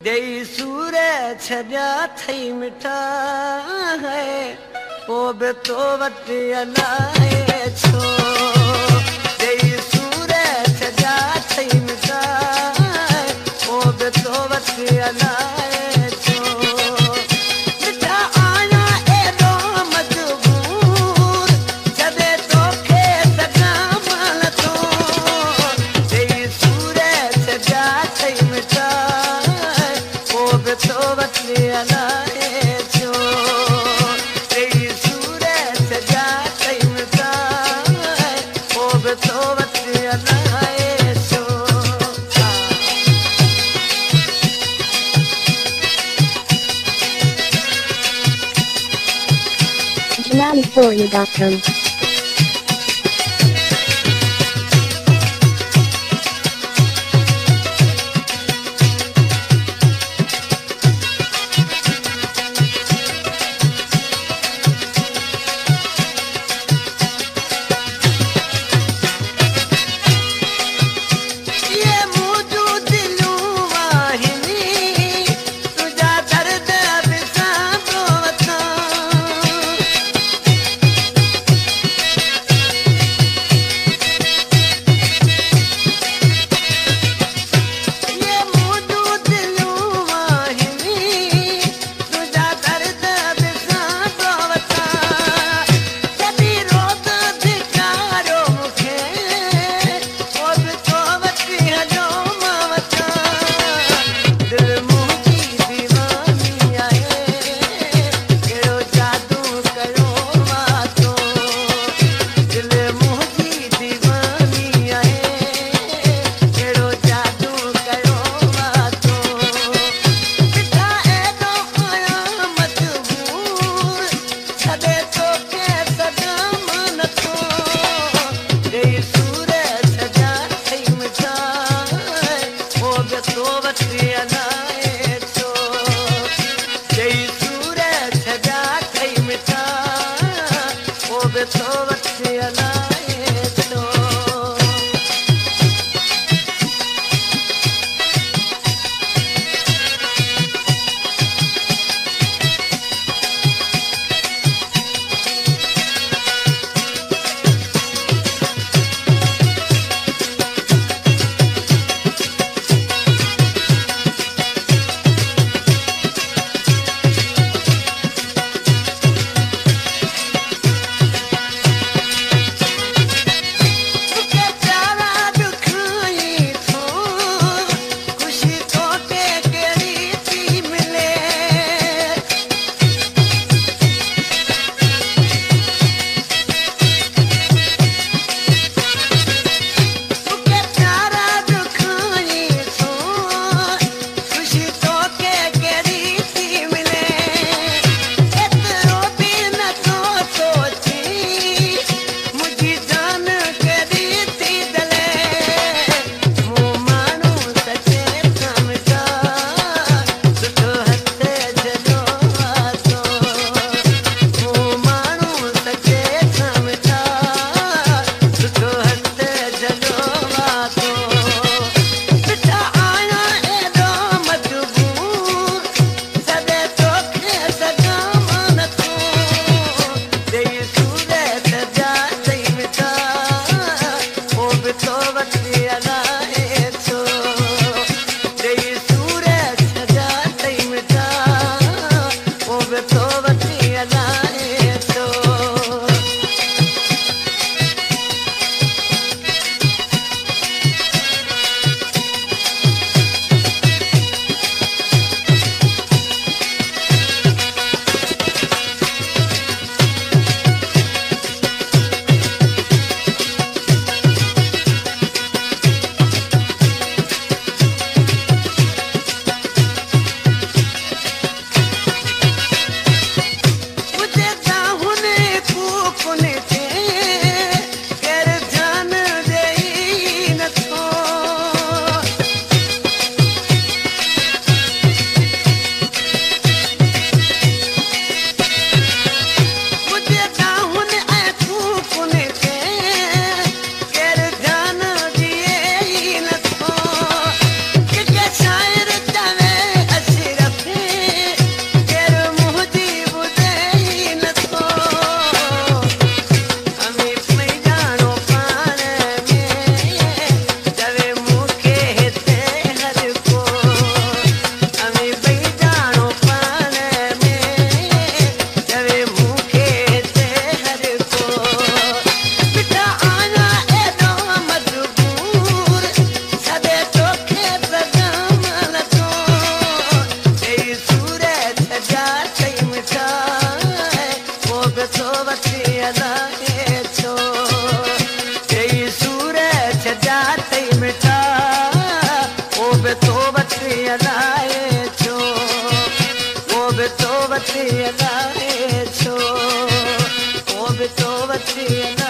देई सूर छॾिया थई मिठा है ओ बि तो वटि अलाए छो देई सूर छॾिया थई मिठा ओ बि तो वटि अलाए छो मिठा आया एॾो मजबूर जॾहिं तोखे सॼा माल थो देई सूर छॾिया थई मिठा तो वटि अलाए छो तेरी सूरत सजा थई मिठा ओ बि तो वटि अलाए छो JanaliForia.com be tobati anaye cho, o be tobati anaye cho, o be tobati anaye.